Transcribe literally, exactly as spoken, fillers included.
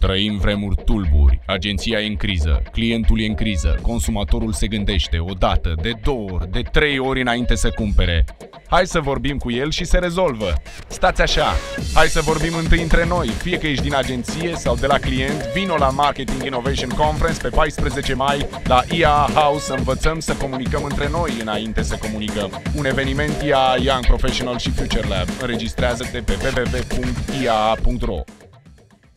Trăim vremuri tulburi, agenția e în criză, clientul e în criză, consumatorul se gândește o dată, de două ori, de trei ori înainte să cumpere. Hai să vorbim cu el și se rezolvă. Stați așa, hai să vorbim întâi între noi, fie că ești din agenție sau de la client, vino la Marketing Innovation Conference pe paisprezece mai la I A A House să învățăm să comunicăm între noi înainte să comunicăm. Un eveniment I A A Young Professional și Future Lab. Înregistrează-te pe w w w punct i a a punct r o.